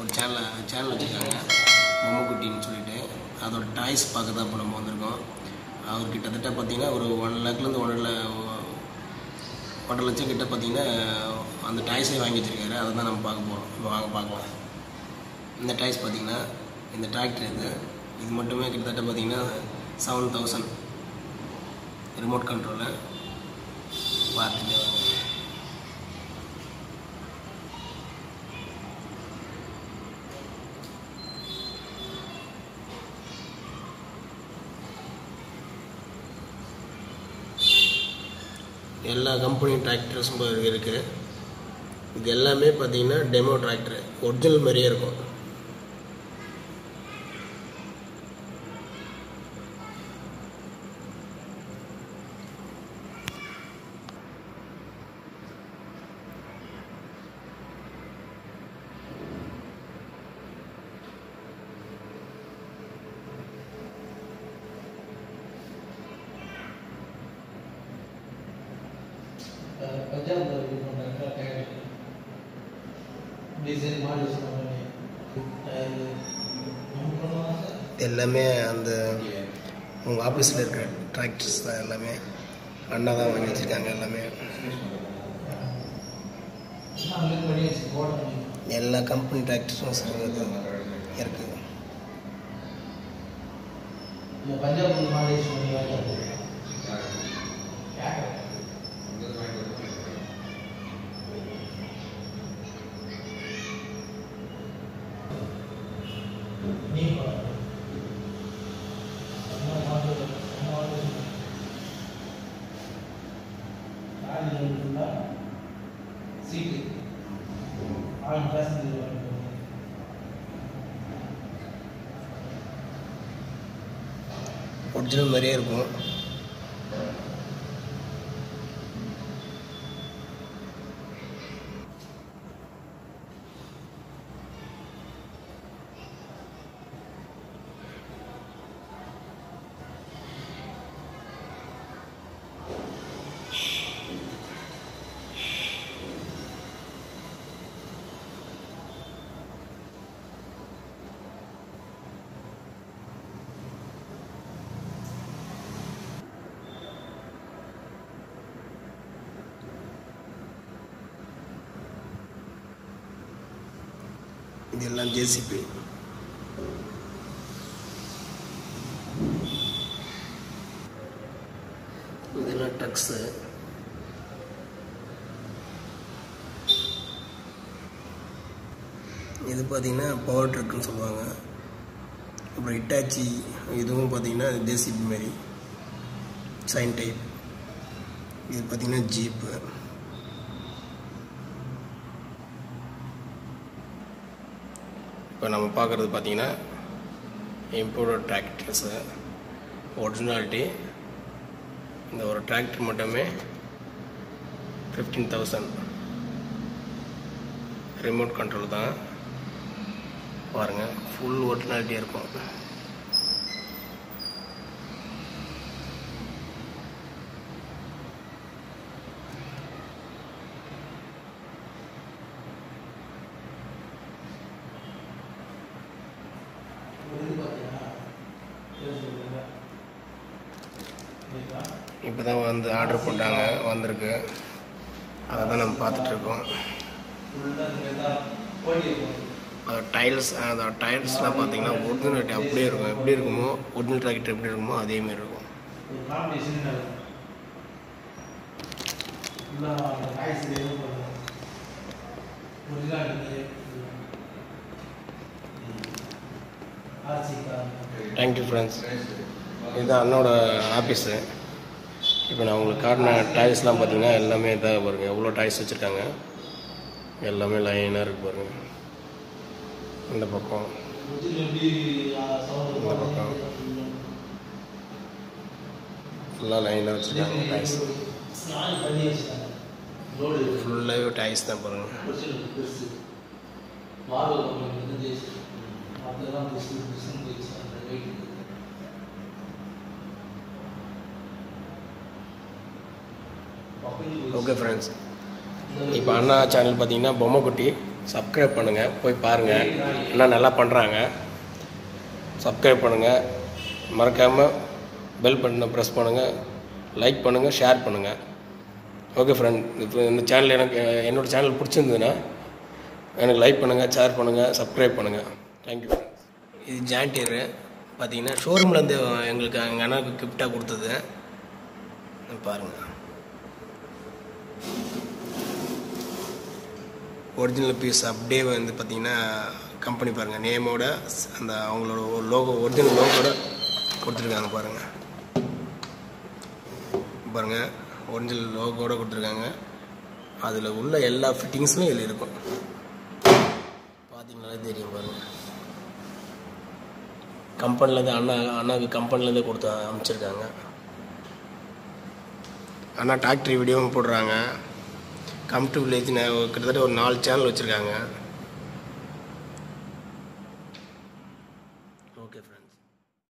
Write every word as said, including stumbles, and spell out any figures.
ஒரு channel channel வச்சுருக்காங்க பொம்மைக்குட்டின்னு சொல்லிட்டு. அதோட டாய்ஸ் பார்க்க தான் இப்போ நம்ம வந்திருக்கோம். அவர் கிட்டத்தட்ட பார்த்திங்கன்னா ஒரு ஒன் லேக்லேருந்து ஒன்றரை ஒன்றரை லட்சம் கிட்ட பார்த்திங்கன்னா அந்த டாய்ஸே வாங்கி வச்சுருக்காரு. அதை தான் நம்ம பார்க்க போகிறோம். இப்போ வாங்க பார்க்கலாம். இந்த டாய்ஸ் பார்த்திங்கன்னா இந்த டிராக்டர் இது இது மட்டுமே கிட்டத்தட்ட பார்த்திங்கன்னா செவன் தௌசண்ட் ரிமோட் கண்ட்ரோலு பார்த்துட்டு எல்லா கம்பெனி டிராக்டர்ஸும் இருக்குது. இது எல்லாமே பார்த்தீங்கன்னா டெமோ டிராக்டர், ஒரிஜினல் மாதிரியே இருக்கும். எல்லாமே அந்த உங்கள் ஆஃபீஸில் இருக்கிற டிராக்டர்ஸ் தான். எல்லாமே அண்ணா தான் வாங்கி வச்சுருக்காங்க. எல்லாமே எல்லா கம்பெனி டிராக்டர்ஸும் சிறந்தது இருக்குது. ஒரிஜினல் மாதிரியே இருக்கும். இதெல்லாம் ஜேசிபி. இதெல்லாம் ட்ரக்ஸு. இது பார்த்திங்கன்னா பவர் ட்ரக்குன்னு சொல்லுவாங்க. அப்புறம் இட்டாச்சி இதுவும் பார்த்திங்கன்னா ஜேசிபி மாரி சைன் டைப். இது பார்த்திங்கன்னா ஜீப்பு. இப்போ நம்ம பார்க்குறது பார்த்திங்கன்னா இம்போர்ட்டட் டிராக்டர்ஸு ஒரிஜினாலிட்டி. இந்த ஒரு டிராக்டர் மட்டுமே ஃபிஃப்டீன் தௌசண்ட் ரிமோட் கண்ட்ரோல் தான். பாருங்கள், ஃபுல் ஒரிஜினாலிட்டியாக இருக்கும். இப்போ தான் வந்து ஆர்டர் போட்டாங்க, வந்திருக்கு. அதை தான் நம்ம பார்த்துட்ருக்கோம். அது டைல்ஸ் அந்த டைல்ஸ்லாம் பார்த்தீங்கன்னா ஒரிஜினாலிட்டி அப்படியே இருக்கும். எப்படி இருக்குமோ ஒரிஜினல் டிராக்டர் எப்படி இருக்குமோ அதேமாரி இருக்கும். Thank you friends. இதுதான் அண்ணோட ஆஃபீஸு. இப்போ நான் உங்களுக்கு காட்டின டாய்ஸ்லாம் பார்த்தீங்கன்னா எல்லாமே இதாக பாருங்கள், எவ்வளோ டாய்ஸ் வச்சுருக்காங்க. எல்லாமே லைனாக இருக்குது பாருங்கள். இந்த பக்கம் இந்த பக்கம் ஃபுல்லாக லைனாக வச்சுருக்காங்க டாய்ஸ். ஃபுல்லாகவே டாய்ஸ் தான் பாருங்கள். ஓகே ஃப்ரெண்ட்ஸ், இப்போ அண்ணா சேனல் பார்த்தீங்கன்னா பொம்மைக்குட்டி. சப்ஸ்கிரைப் பண்ணுங்கள், போய் பாருங்கள், எல்லாம் நல்லா பண்ணுறாங்க. சப்ஸ்கிரைப் பண்ணுங்கள், மறக்காமல் பெல் பட்டனை ப்ரெஸ் பண்ணுங்கள், லைக் பண்ணுங்கள், ஷேர் பண்ணுங்கள். ஓகே ஃப்ரெண்ட், இப்போ இந்த சேனல் எனக்கு என்னோடய சேனல் பிடிச்சிருந்ததுன்னா எனக்கு லைக் பண்ணுங்கள், ஷேர் பண்ணுங்கள், சப்ஸ்கிரைப் பண்ணுங்கள். தேங்க்யூ. இது ஜான்டீரு பார்த்தீங்கன்னா ஷோரூம்லேருந்து எங்களுக்கு எங்கள் அண்ணாவுக்கு கிஃப்டாக கொடுத்தது. பாருங்கள், ஒரிஜினல் பீஸ் அப்படியே வந்து பார்த்திங்கன்னா கம்பெனி பாருங்கள் நேமோட அந்த அவங்களோட லோகோ ஒரிஜினல் லோகோட கொடுத்துருக்காங்க. பாருங்கள் பாருங்கள் ஒரிஜினல் லோகோட கொடுத்துருக்காங்க. அதில் உள்ள எல்லா ஃபிட்டிங்ஸும் இதில் இருக்கும். பார்த்தீங்கன்னாலே தெரியும். பாருங்கள், கம்பெனிலேருந்து அண்ணா அண்ணாவுக்கு கம்பெனிலேருந்தே கொடுத்து அனுப்பிச்சிருக்காங்க. அண்ணா டாக்டரி வீடியோவும் போடுறாங்க. கம் டு வில்லேஜ் கிட்டத்தட்ட ஒரு நாலு சேனல் வச்சுருக்காங்க. Okay friends.